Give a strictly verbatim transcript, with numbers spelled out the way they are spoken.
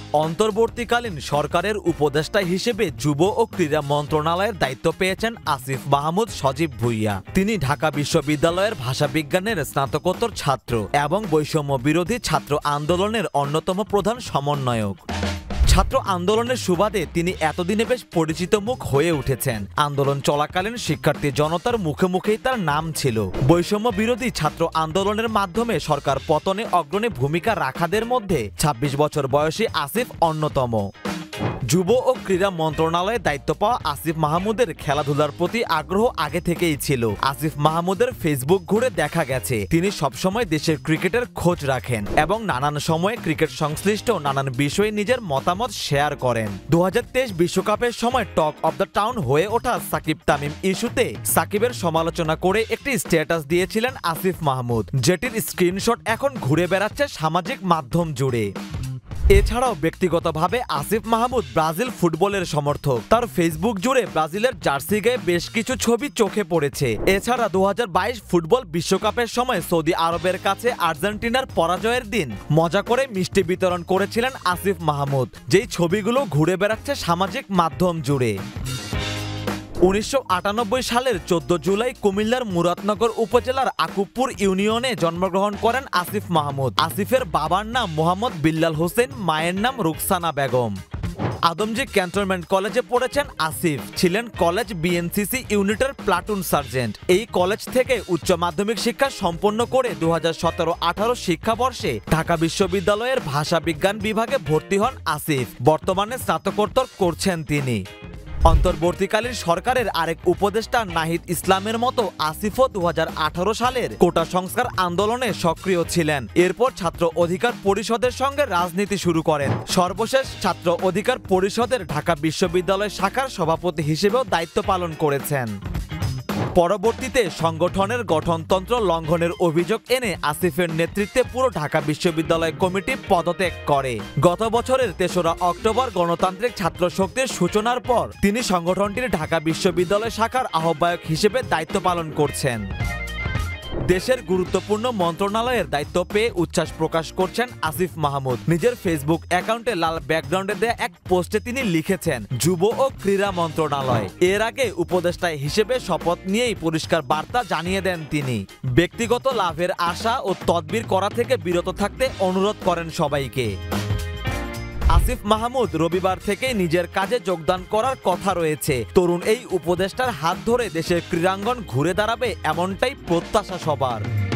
অন্তর্বর্তীকালীন সরকারের উপদেষ্টা হিসেবে যুব ও ক্রীড়া মন্ত্রণালয়ের দায়িত্ব পেয়েছেন আসিফ মাহমুদ সজীব ভুঁইয়া। তিনি ঢাকা বিশ্ববিদ্যালয়ের ভাষাবিজ্ঞানের স্নাতকোত্তর ছাত্র এবং বৈষম্য বিরোধী ছাত্র আন্দোলনের অন্যতম প্রধান সমন্বয়ক। ছাত্র আন্দোলনের সুবাদে তিনি এতদিনে বেশ পরিচিত মুখ হয়ে উঠেছেন। আন্দোলন চলাকালীন শিক্ষার্থী জনতার মুখে মুখেই তার নাম ছিল। বৈষম্য বিরোধী ছাত্র আন্দোলনের মাধ্যমে সরকার পতনে অগ্রণী ভূমিকা রাখাদের মধ্যে ছাব্বিশ বছর বয়সী আসিফ অন্যতম। যুব ও ক্রীড়া মন্ত্রণালয়ে দায়িত্ব পাওয়া আসিফ মাহমুদের খেলাধুলার প্রতি আগ্রহ আগে থেকেই ছিল। আসিফ মাহমুদের ফেসবুক ঘুরে দেখা গেছে তিনি সবসময় দেশের ক্রিকেটের খোঁজ রাখেন এবং নানান সময়ে ক্রিকেট সংশ্লিষ্ট নানান বিষয়ে নিজের মতামত শেয়ার করেন। দু হাজার তেইশ বিশ্বকাপের সময় টক অব দ্য টাউন হয়ে ওঠা সাকিব তামিম ইস্যুতে সাকিবের সমালোচনা করে একটি স্ট্যাটাস দিয়েছিলেন আসিফ মাহমুদ, যেটির স্ক্রিনশট এখন ঘুরে বেড়াচ্ছে সামাজিক মাধ্যম জুড়ে। এছাড়াও ব্যক্তিগতভাবে আসিফ মাহমুদ ব্রাজিল ফুটবলের সমর্থক। তার ফেসবুক জুড়ে ব্রাজিলের জার্সি গায়ে বেশ কিছু ছবি চোখে পড়েছে। এছাড়া দু হাজার বাইশ ফুটবল বিশ্বকাপের সময় সৌদি আরবের কাছে আর্জেন্টিনার পরাজয়ের দিন মজা করে মিষ্টি বিতরণ করেছিলেন আসিফ মাহমুদ, যেই ছবিগুলো ঘুরে বেড়াচ্ছে সামাজিক মাধ্যম জুড়ে। উনিশশো আটানব্বই সালের চোদ্দ জুলাই কুমিল্লার মুরাদনগর উপজেলার আকুবপুর ইউনিয়নে জন্মগ্রহণ করেন আসিফ মাহমুদ। আসিফের বাবার নাম মোহাম্মদ বিল্লাল হোসেন, মায়ের নাম রুকসানা বেগম। আদমজী ক্যান্টনমেন্ট কলেজে পড়েছেন আসিফ। ছিলেন কলেজ বিএনসিসি ইউনিটের প্লাটুন সার্জেন্ট। এই কলেজ থেকে উচ্চ মাধ্যমিক শিক্ষা সম্পন্ন করে দু হাজার সতেরো আঠারো শিক্ষাবর্ষে ঢাকা বিশ্ববিদ্যালয়ের ভাষা বিজ্ঞান বিভাগে ভর্তি হন আসিফ। বর্তমানে স্নাতকোত্তর করছেন তিনি। অন্তর্বর্তীকালীন সরকারের আরেক উপদেষ্টা নাহিদ ইসলামের মতো আসিফও দু হাজার আঠারো সালের কোটা সংস্কার আন্দোলনে সক্রিয় ছিলেন। এরপর ছাত্র অধিকার পরিষদের সঙ্গে রাজনীতি শুরু করেন। সর্বশেষ ছাত্র অধিকার পরিষদের ঢাকা বিশ্ববিদ্যালয় শাখার সভাপতি হিসেবেও দায়িত্ব পালন করেছেন। পরবর্তীতে সংগঠনের গঠনতন্ত্র লঙ্ঘনের অভিযোগ এনে আসিফের নেতৃত্বে পুরো ঢাকা বিশ্ববিদ্যালয় কমিটি পদত্যাগ করে। গত বছরের তেসরা অক্টোবর গণতান্ত্রিক ছাত্র শক্তির সূচনার পর তিনি সংগঠনটির ঢাকা বিশ্ববিদ্যালয় শাখার আহ্বায়ক হিসেবে দায়িত্ব পালন করছেন। দেশের গুরুত্বপূর্ণ মন্ত্রণালয়ের দায়িত্ব পেয়ে উচ্ছ্বাস প্রকাশ করছেন আসিফ মাহমুদ। নিজের ফেসবুক অ্যাকাউন্টে লাল ব্যাকগ্রাউন্ডে দেয়া এক পোস্টে তিনি লিখেছেন, যুব ও ক্রীড়া মন্ত্রণালয়। এর আগে উপদেষ্টা হিসেবে শপথ নিয়েই পরিষ্কার বার্তা জানিয়ে দেন তিনি। ব্যক্তিগত লাভের আশা ও তদবির করা থেকে বিরত থাকতে অনুরোধ করেন সবাইকে। আসিফ মাহমুদ রবিবার থেকে নিজের কাজে যোগদান করার কথা রয়েছে। তরুণ এই উপদেষ্টার হাত ধরে দেশের ক্রীড়াঙ্গন ঘুরে দাঁড়াবে এমনটাই প্রত্যাশা সবার।